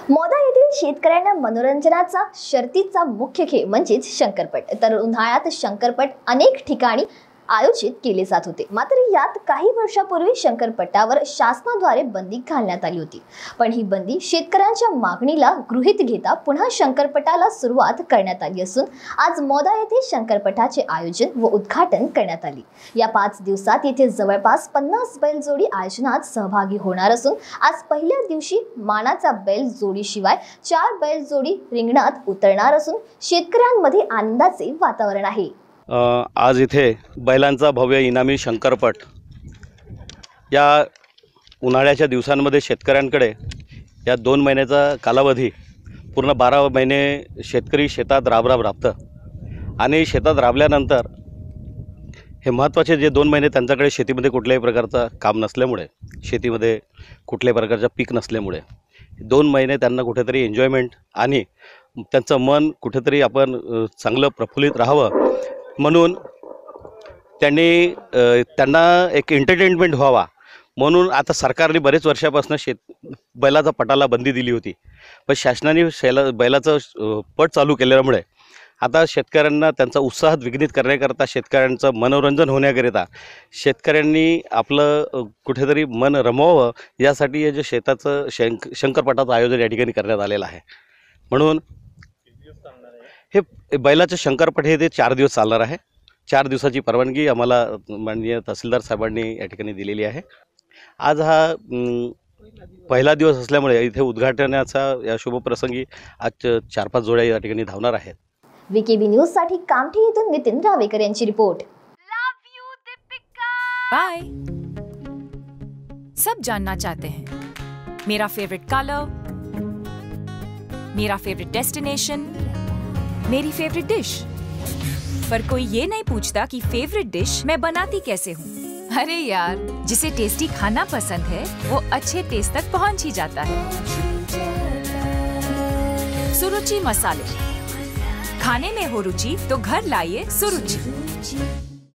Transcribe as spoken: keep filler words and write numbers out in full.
मोदा येथील शेतकऱ्यांना मनोरंजनाचा शर्तीचा मुख्य खेळ म्हणजेच शंकरपट। तर उन्हाळ्यात शंकरपट अनेक ठिकाणी आयोजित केले जात होते। मात्र यात काही वर्षापूर्वी शंकरपटावर शासनाद्वारे बंदी घालण्यात आली होती। पण ही बंदी शेतकऱ्यांच्या मागणीला गृहीत घेता पुन्हा शंकरपटाला सुरुवात करण्यात आली असून आज मोदा येथे शंकरपटाचे आयोजन व उद्घाटन करण्यात आले। या पाच दिवसात येथे जवळपास पन्नास बैलजोडी आयोजनात सहभागी होणार असून आज पहिल्या दिवशी मानाचा बैल जोडीशिवाय चार बैलजोडी रिंगणात उतरणार असून शेतकऱ्यांमध्ये आनंदाचे वातावरण आहे। आज इथे बैलांचा भव्य इनामी शंकरपट या उन्हाळ्याच्या दिवसांमध्ये शेतकऱ्यांकडे या दोन महिन्याचा कालावधी पूर्ण बारा महिने शेतकरी शेतात राबराब राबतं आणि शेतात राबल्यानंतर हे महत्त्वाचे जे दोन महिने त्यांच्याकडे शेतीमध्ये कुठल्याही प्रकारचं काम नसल्यामुळे, शेतीमध्ये कुठल्याही प्रकारचं पीक नसल्यामुळे दोन महिने त्यांना कुठेतरी एन्जॉयमेंट आणि त्यांचं मन कुठेतरी आपण चांगलं प्रफुल्लित राहावं म्हणून त्यांनी त्यांना एक एंटरटेनमेंट व्हावा म्हणून आता सरकारने बरेच वर्षापासून शेत बैलाचा पटाला बंदी दिली होती। पण शासनाने शैला बैलाचं पट चालू केल्यामुळे आता शेतकऱ्यांना त्यांचा उत्साहात विघ्नित करण्याकरता, शेतकऱ्यांचं मनोरंजन होण्याकरिता शेतकऱ्यांनी आपलं कुठेतरी मन रमवावं यासाठी हे जे शेताचं शंक शंकरपटाचं आयोजन या ठिकाणी करण्यात आलेलं आहे। म्हणून हे बैलाचे शंकरपट हे ते चार दिवस चालणार आहे। चार दिवसाची परवानगी आम्हाला माननीय तहसीलदार साहेबांनी या ठिकाणी दिलेली आहे। आज हा पहिला दिवस असल्यामुळे इथे उद्घाटनाचा या शुभप्रसंगी आज चार पाच जोड्या या ठिकाणी धावणार आहेत। वीकेबी न्यूज साठी कामठी येथून नितीन रावेकर यांची रिपोर्ट। बाय। सब जानना चाहते हैं मेरा फेवरेट कलर, मेरा फेवरेट डेस्टिनेशन, मेरी फेवरेट डिश, पर कोई ये नहीं पूछता कि फेवरेट डिश मैं बनाती कैसे हूँ। अरे यार, जिसे टेस्टी खाना पसंद है वो अच्छे टेस्ट तक पहुँच ही जाता है। सुरुचि मसाले, खाने में हो रुचि तो घर लाइए सुरुचि।